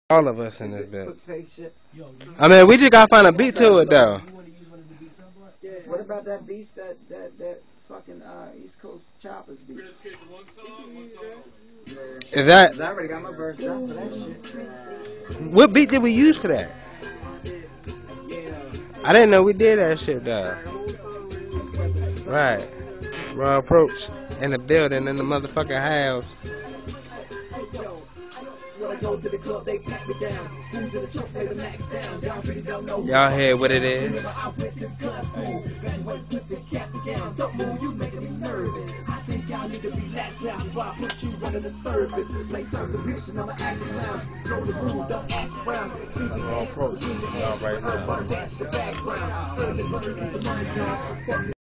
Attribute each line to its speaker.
Speaker 1: All of us in this bit. I mean, we just gotta find a beat to it though.
Speaker 2: What about that beast that fucking East Coast Choppers beat?
Speaker 1: Is that
Speaker 2: 'Cause I already got my verse out for that shit.
Speaker 1: what beat did we use for that? I didn't know we did that shit though. Right. Raw approach in the building in the motherfucking house. Y'all hear what it is? Raw approach. Y'all right now.